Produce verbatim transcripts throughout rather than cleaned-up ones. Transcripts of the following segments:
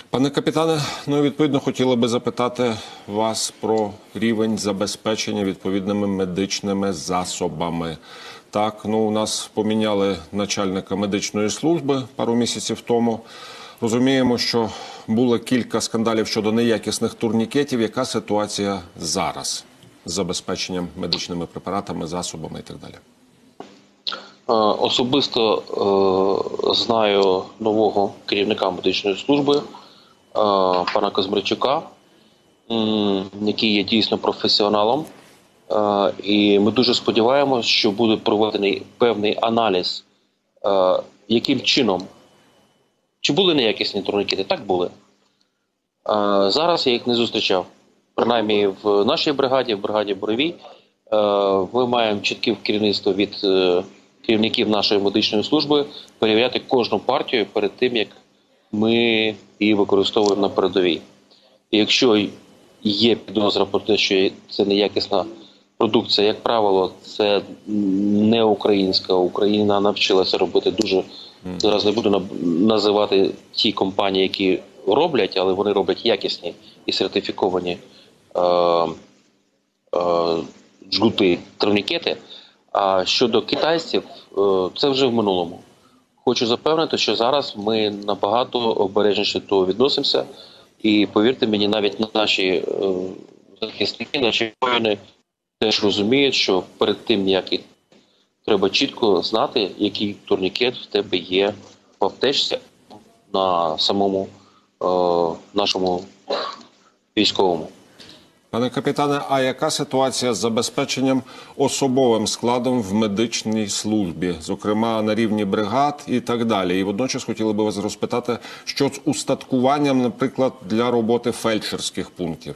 Пане капітане, ну відповідно хотіли би запитати вас про рівень забезпечення відповідними медичними засобами. Так, ну у нас поміняли начальника медичної служби пару місяців тому. Розуміємо, що було кілька скандалів щодо неякісних турнікетів. Яка ситуація зараз з забезпеченням медичними препаратами, засобами і так далі? Особисто е, знаю нового керівника медичної служби, е, пана Козмирчука, м, який є дійсно професіоналом. Е, і ми дуже сподіваємося, що буде проведений певний аналіз, е, яким чином, чи були неякісні турнікети? Так були. Е, зараз я їх не зустрічав. Принаймні в нашій бригаді, в бригаді Буревій, е, ми маємо чітке керівництво від е, керівників нашої медичної служби перевіряти кожну партію перед тим, як ми її використовуємо на передовій. І якщо є підозра про те, що це неякісна продукція, як правило, це не українська. Україна навчилася робити дуже, зараз не буду називати ті компанії, які роблять, але вони роблять якісні і сертифіковані е, е, джгути, турнікети. А щодо китайців, це вже в минулому. Хочу запевнити, що зараз ми набагато обережніше до того відносимося. І повірте мені, навіть наші захисники, наші воїни теж розуміють, що перед тим, як і треба чітко знати, який турнікет в тебе є в аптечці на самому е, нашому військовому. Пане капітане, а яка ситуація з забезпеченням особовим складом в медичній службі, зокрема на рівні бригад і так далі? І водночас хотіли би вас розпитати, що з устаткуванням, наприклад, для роботи фельдшерських пунктів?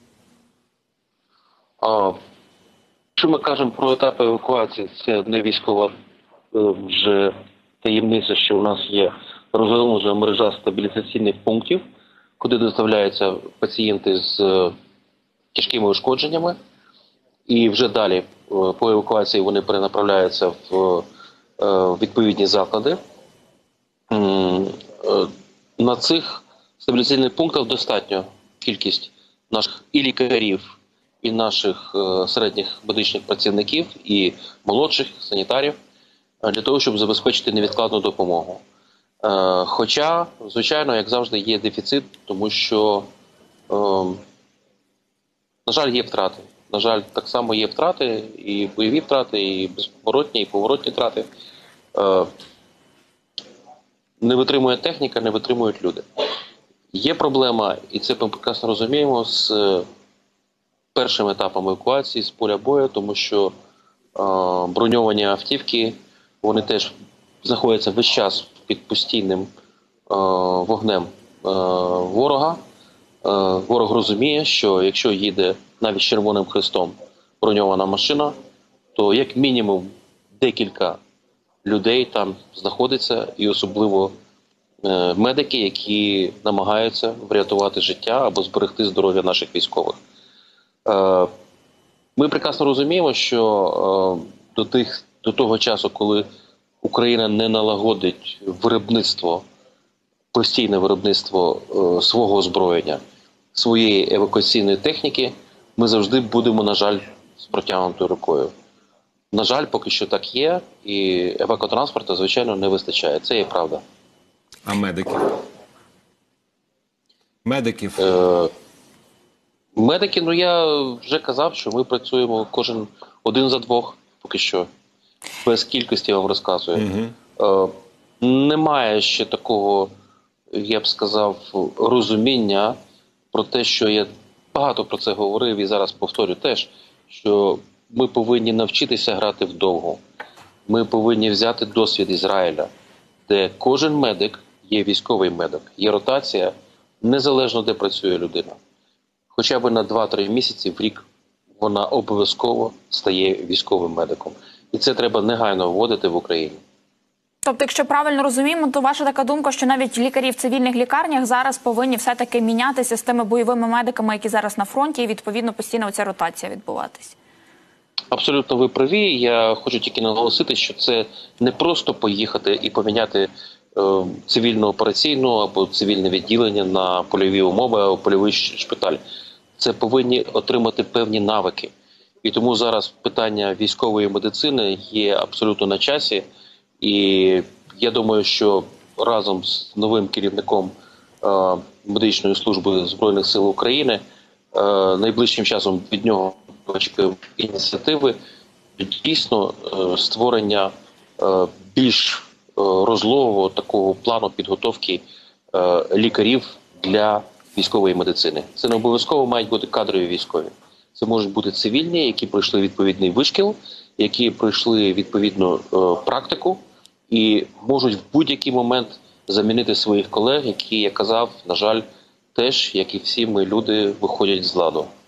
А, що ми кажемо про етап евакуації, це не військова вже таємниця, що у нас є розгалужена мережа стабілізаційних пунктів, куди доставляються пацієнти з тяжкими ушкодженнями, і вже далі по евакуації вони перенаправляються в відповідні заклади. На цих стабілізаційних пунктах достатньо кількість наших і лікарів, і наших середніх медичних працівників, і молодших санітарів, для того, щоб забезпечити невідкладну допомогу. Хоча, звичайно, як завжди, є дефіцит, тому що на жаль, є втрати. На жаль, так само є втрати, і бойові втрати, і безповоротні, і поворотні втрати. Е, не витримує техніка, не витримують люди. Є проблема, і це ми прекрасно розуміємо, з першим етапом евакуації, з поля бою, тому що е, броньовані автівки, вони теж знаходяться весь час під постійним е, вогнем е, ворога. Ворог розуміє, що якщо їде навіть з Червоним Хрестом броньована машина, то як мінімум декілька людей там знаходиться, і особливо е, медики, які намагаються врятувати життя або зберегти здоров'я наших військових. Е, ми прекрасно розуміємо, що е, до, тих, до того часу, коли Україна не налагодить виробництво, постійне виробництво е, свого озброєння, своєї евакуаційної техніки, ми завжди будемо, на жаль, з протягнутою рукою. На жаль, поки що так є, і евакотранспорту, звичайно, не вистачає. Це є правда. А медиків? Медиків? Е, медики, ну я вже казав, що ми працюємо кожен один за двох, поки що. Без кількості, я вам розказую. Угу. Е, немає ще такого, я б сказав, розуміння про те, що я багато про це говорив і зараз повторю теж, що ми повинні навчитися грати вдовго. Ми повинні взяти досвід Ізраїля, де кожен медик є військовий медик, є ротація, незалежно де працює людина. Хоча б на два-три місяці в рік вона обов'язково стає військовим медиком. І це треба негайно вводити в Україні. Тобто, якщо правильно розуміємо, то ваша така думка, що навіть лікарі в цивільних лікарнях зараз повинні все-таки мінятися з тими бойовими медиками, які зараз на фронті, і відповідно постійно ця ротація відбуватись? Абсолютно ви праві. Я хочу тільки наголосити, що це не просто поїхати і поміняти е, цивільну операційну або цивільне відділення на польові умови або польовий шпиталь. Це повинні отримати певні навики. І тому зараз питання військової медицини є абсолютно на часі. І я думаю, що разом з новим керівником е, медичної служби Збройних сил України е, найближчим часом від нього очікуємо ініціативи дійсно е, створення е, більш е, розлогого такого плану підготовки е, лікарів для військової медицини. Це не обов'язково мають бути кадрові військові. Це можуть бути цивільні, які пройшли відповідний вишкіл, які пройшли відповідну е, практику і можуть в будь-який момент замінити своїх колег, які, я казав, на жаль, теж, як і всі ми люди, виходять з ладу.